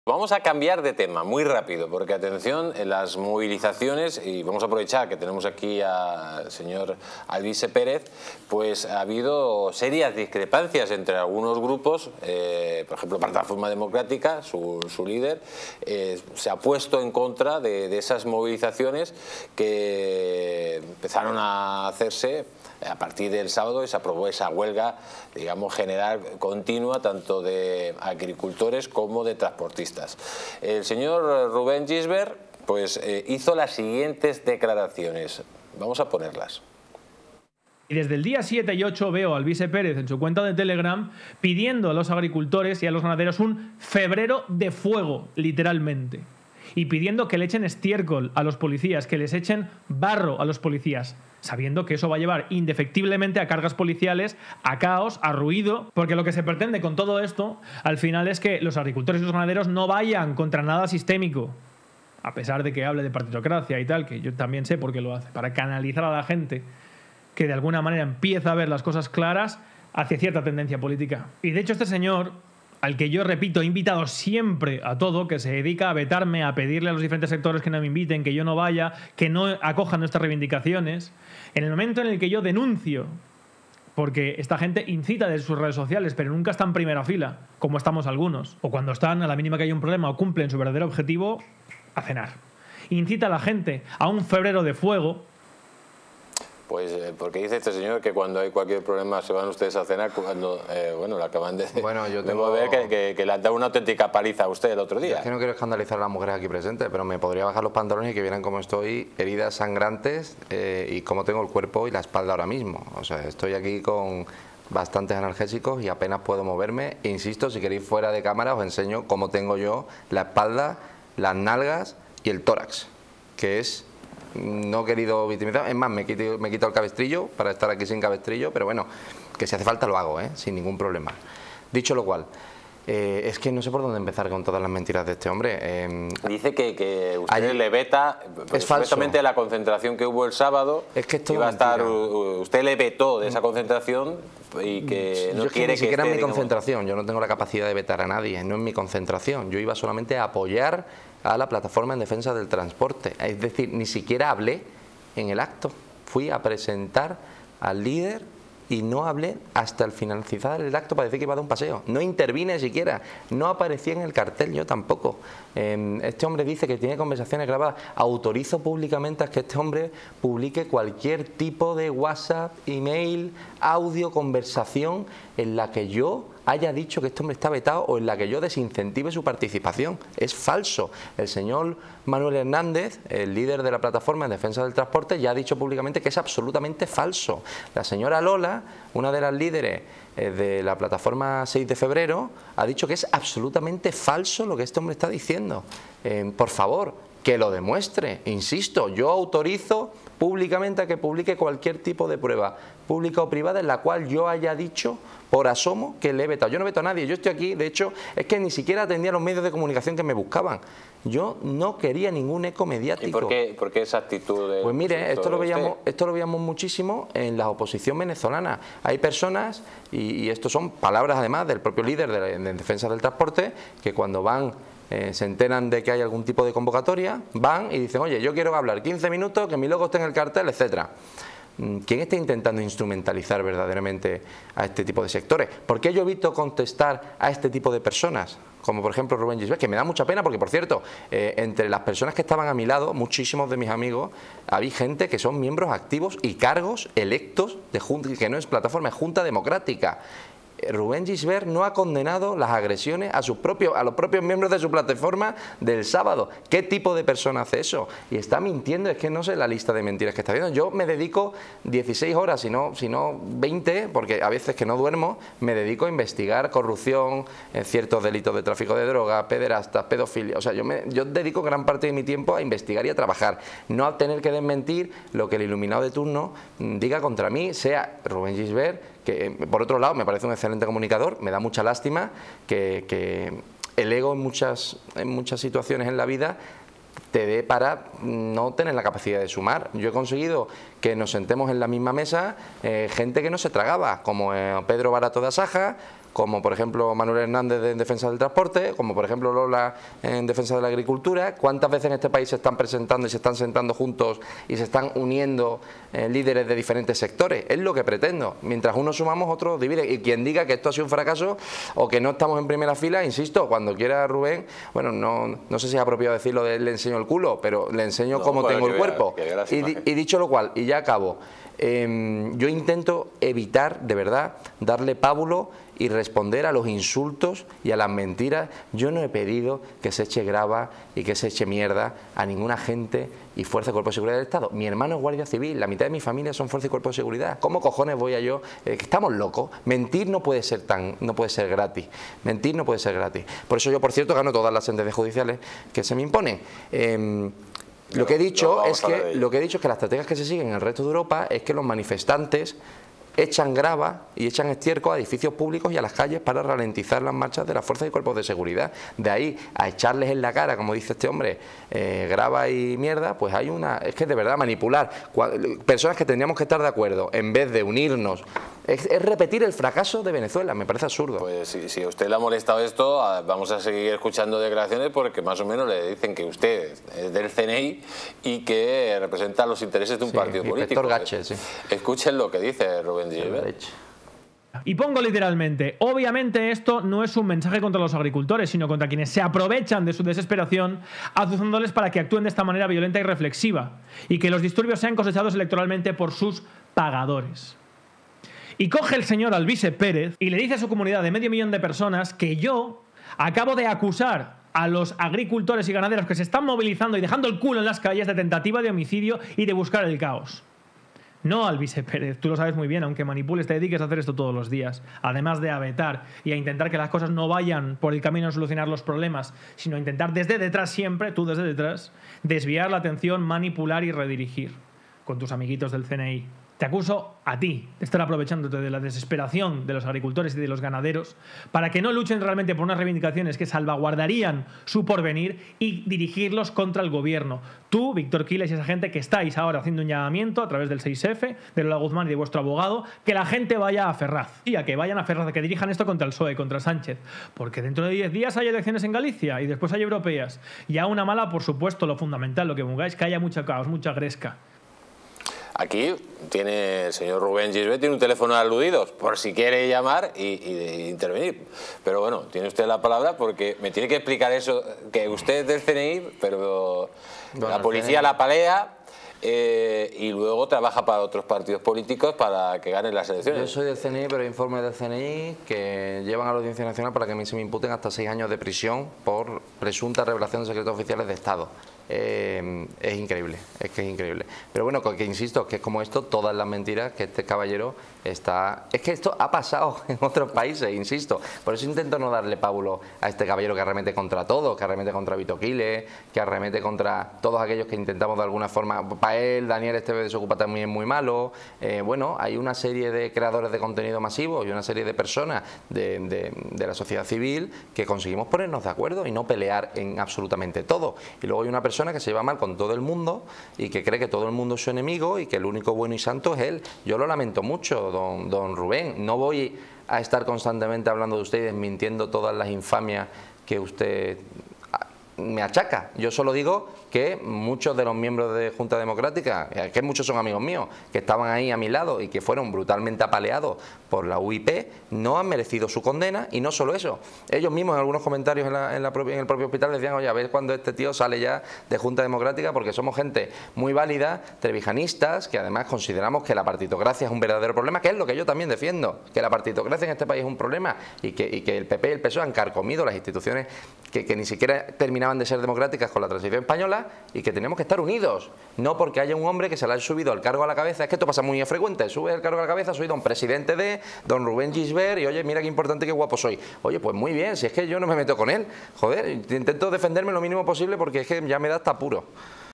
Vamos a cambiar de tema muy rápido, porque atención, en las movilizaciones, y vamos a aprovechar que tenemos aquí al señor Alvise Pérez, pues ha habido serias discrepancias entre algunos grupos, por ejemplo Plataforma Democrática, su líder, se ha puesto en contra de esas movilizaciones que empezaron a hacerse a partir del sábado y se aprobó esa huelga, digamos, general continua, tanto de agricultores como de transportistas. El señor Rubén Gisbert pues, hizo las siguientes declaraciones. Vamos a ponerlas. Y desde el día 7 y 8 veo a Alvise Pérez en su cuenta de Telegram pidiendo a los agricultores y a los ganaderos un febrero de fuego, literalmente. Y pidiendo que le echen estiércol a los policías, que les echen barro a los policías, sabiendo que eso va a llevar indefectiblemente a cargas policiales, a caos, a ruido, porque lo que se pretende con todo esto, al final, es que los agricultores y los ganaderos no vayan contra nada sistémico, a pesar de que hable de partitocracia y tal, que yo también sé por qué lo hace, para canalizar a la gente que de alguna manera empieza a ver las cosas claras hacia cierta tendencia política. Y de hecho este señor, al que yo, repito, he invitado siempre a todo, que se dedica a vetarme, a pedirle a los diferentes sectores que no me inviten, que yo no vaya, que no acojan nuestras reivindicaciones, en el momento en el que yo denuncio, porque esta gente incita desde sus redes sociales, pero nunca está en primera fila, como estamos algunos, o cuando están, a la mínima que hay un problema o cumplen su verdadero objetivo, a cenar. Incita a la gente a un febrero de fuego. Pues porque dice este señor que cuando hay cualquier problema se van ustedes a cenar, cuando, bueno, le acaban de, yo tengo... ver que le han dado una auténtica paliza a usted el otro día. Es que no quiero escandalizar a las mujeres aquí presentes, pero me podría bajar los pantalones y que vieran cómo estoy, heridas sangrantes y cómo tengo el cuerpo y la espalda ahora mismo. O sea, estoy aquí con bastantes analgésicos y apenas puedo moverme. Insisto, si queréis fuera de cámara os enseño cómo tengo yo la espalda, las nalgas y el tórax, que es... No he querido victimizar, es más, me he quitado el cabestrillo para estar aquí sin cabestrillo, pero bueno, que si hace falta lo hago, sin ningún problema. Dicho lo cual, es que no sé por dónde empezar con todas las mentiras de este hombre. Dice que usted le veta, supuestamente la concentración que hubo el sábado, es que esto iba a estar, usted le vetó de esa concentración y que no quiere que... Ni siquiera es mi concentración, yo no tengo la capacidad de vetar a nadie, no es mi concentración, yo iba solamente a apoyar a la plataforma en defensa del transporte, es decir, ni siquiera hablé en el acto, fui a presentar al líder y no hablé hasta el finalizar el acto para decir que iba a dar un paseo, no intervine siquiera, no aparecía en el cartel, yo tampoco. Este hombre dice que tiene conversaciones grabadas, autorizo públicamente a que este hombre publique cualquier tipo de WhatsApp, email, audio, conversación en la que yo haya dicho que este hombre está vetado o en la que yo desincentive su participación. Es falso. El señor Manuel Hernández, el líder de la plataforma en defensa del transporte, ya ha dicho públicamente que es absolutamente falso. La señora Lola, una de las líderes de la plataforma 6 de febrero, ha dicho que es absolutamente falso lo que este hombre está diciendo. Por favor, que lo demuestre. Insisto, yo autorizo públicamente a que publique cualquier tipo de prueba, pública o privada, en la cual yo haya dicho por asomo que le he vetado. Yo no veto a nadie, yo estoy aquí, de hecho, es que ni siquiera atendía a los medios de comunicación que me buscaban. Yo no quería ningún eco mediático. ¿Y por qué esa actitud de...? Pues mire, esto lo veíamos muchísimo en la oposición venezolana. Hay personas, y esto son palabras además del propio líder de defensa del transporte, que cuando van... se enteran de que hay algún tipo de convocatoria, van y dicen, oye, yo quiero hablar 15 minutos, que mi logo esté en el cartel, etcétera. ¿Quién está intentando instrumentalizar verdaderamente a este tipo de sectores? ¿Por qué yo evito contestar a este tipo de personas? Como por ejemplo Rubén Gisbert, que me da mucha pena porque, por cierto, entre las personas que estaban a mi lado, muchísimos de mis amigos, había gente que son miembros activos y cargos electos de Junta, que no es plataforma, es Junta Democrática. Rubén Gisbert no ha condenado las agresiones a los propios miembros de su plataforma del sábado. ¿Qué tipo de persona hace eso? Y está mintiendo, es que no sé la lista de mentiras que está viendo. Yo me dedico 16 horas, si no 20, porque a veces que no duermo, me dedico a investigar corrupción, ciertos delitos de tráfico de drogas, pederastas, pedofilia. O sea, yo dedico gran parte de mi tiempo a investigar y a trabajar, no a tener que desmentir lo que el iluminado de turno diga contra mí, sea Rubén Gisbert, que por otro lado me parece un excelente comunicador. Me da mucha lástima que el ego en muchas situaciones en la vida te dé para no tener la capacidad de sumar. Yo he conseguido que nos sentemos en la misma mesa gente que no se tragaba, como Pedro Barato de Asaja, como por ejemplo Manuel Hernández en defensa del transporte, como por ejemplo Lola en defensa de la agricultura. ¿Cuántas veces en este país se están presentando y se están sentando juntos y se están uniendo líderes de diferentes sectores? Es lo que pretendo. Mientras unos sumamos, otros dividen. Y quien diga que esto ha sido un fracaso o que no estamos en primera fila, insisto, cuando quiera Rubén, bueno, no sé si es apropiado decirlo de le enseño el culo, pero le enseño cómo tengo el cuerpo. Y dicho lo cual, y ya acabo, yo intento evitar, de verdad, darle pábulo y responder a los insultos y a las mentiras. Yo no he pedido que se eche grava y que se eche mierda a ningún agente y fuerza y cuerpo de seguridad del Estado. Mi hermano es guardia civil, la mitad de mi familia son fuerza y cuerpo de seguridad. ¿Cómo cojones voy a yo? Que estamos locos. Mentir no puede ser gratis. Mentir no puede ser gratis. Por eso yo, por cierto, gano todas las sentencias judiciales que se me imponen. Lo que he dicho es que las estrategias que se siguen en el resto de Europa es que los manifestantes echan grava y echan estiércol a edificios públicos y a las calles para ralentizar las marchas de las fuerzas y cuerpos de seguridad. De ahí a echarles en la cara, como dice este hombre, grava y mierda, pues hay es que de verdad manipular personas que tendríamos que estar de acuerdo en vez de unirnos. Es repetir el fracaso de Venezuela, me parece absurdo. Pues si a usted le ha molestado esto, vamos a seguir escuchando declaraciones porque más o menos le dicen que usted es del CNI y que representa los intereses de un partido político. Gache, sí. Escuchen lo que dice Rubén Gisbert. Y pongo literalmente, obviamente esto no es un mensaje contra los agricultores, sino contra quienes se aprovechan de su desesperación, azuzándoles para que actúen de esta manera violenta y reflexiva, y que los disturbios sean cosechados electoralmente por sus pagadores. Y coge el señor Alvise Pérez y le dice a su comunidad de 500.000 de personas que yo acabo de acusar a los agricultores y ganaderos que se están movilizando y dejando el culo en las calles de tentativa de homicidio y de buscar el caos. No, Alvise Pérez, tú lo sabes muy bien, aunque manipules, te dediques a hacer esto todos los días, además de a vetar y a intentar que las cosas no vayan por el camino de solucionar los problemas, sino a intentar desde detrás siempre, tú desde detrás, desviar la atención, manipular y redirigir con tus amiguitos del CNI. Te acuso a ti de estar aprovechándote de la desesperación de los agricultores y de los ganaderos para que no luchen realmente por unas reivindicaciones que salvaguardarían su porvenir y dirigirlos contra el gobierno. Tú, Víctor Quiles y esa gente que estáis ahora haciendo un llamamiento a través del 6F, de Lola Guzmán y de vuestro abogado, que la gente vaya a Ferraz. Y a que vayan a Ferraz, a que dirijan esto contra el PSOE, contra Sánchez. Porque dentro de 10 días hay elecciones en Galicia y después hay europeas. Y a una mala, por supuesto, lo fundamental, lo que pongáis, que haya mucho caos, mucha gresca. Aquí tiene el señor Rubén Gisbert, tiene un teléfono de aludidos por si quiere llamar y intervenir. Pero bueno, tiene usted la palabra porque me tiene que explicar eso, que usted es del CNI, pero bueno, la policía la palea y luego trabaja para otros partidos políticos para que ganen las elecciones. Yo soy del CNI, pero hay informes del CNI que llevan a la Audiencia Nacional para que a mí se me imputen hasta 6 años de prisión por presunta revelación de secretos oficiales de Estado. Es increíble, es que es increíble. Pero bueno, que insisto, que es como esto, todas las mentiras que este caballero está... Es que esto ha pasado en otros países, insisto. Por eso intento no darle pábulo a este caballero que arremete contra todos, que arremete contra Vito Quiles, que arremete contra todos aquellos que intentamos de alguna forma... Para él, Daniel Esteves de Desocupa también es muy malo. Bueno, hay una serie de creadores de contenido masivos y una serie de personas de la sociedad civil que conseguimos ponernos de acuerdo y no pelear en absolutamente todo. Y luego hay una persona que se lleva mal con todo el mundo y que cree que todo el mundo es su enemigo y que el único bueno y santo es él. Yo lo lamento mucho, don Rubén. No voy a estar constantemente hablando de usted y desmintiendo todas las infamias que usted me achaca. Yo solo digo que muchos de los miembros de Junta Democrática, que muchos son amigos míos, que estaban ahí a mi lado y que fueron brutalmente apaleados por la UIP, no han merecido su condena. Y no solo eso, ellos mismos en algunos comentarios en el propio hospital decían: oye, a ver cuando este tío sale ya de Junta Democrática, porque somos gente muy válida, trevijanistas, que además consideramos que la partitocracia es un verdadero problema, que es lo que yo también defiendo, que la partitocracia en este país es un problema y que el PP y el PSOE han carcomido las instituciones que ni siquiera terminaban de ser democráticas con la transición española, y que tenemos que estar unidos, no porque haya un hombre que se le ha subido el cargo a la cabeza. Es que esto pasa muy frecuente: sube el cargo a la cabeza, soy don presidente de don Rubén Gisbert y oye, mira qué importante, qué guapo soy. Oye, pues muy bien, si es que yo no me meto con él, joder, intento defenderme lo mínimo posible porque es que ya me da hasta apuro.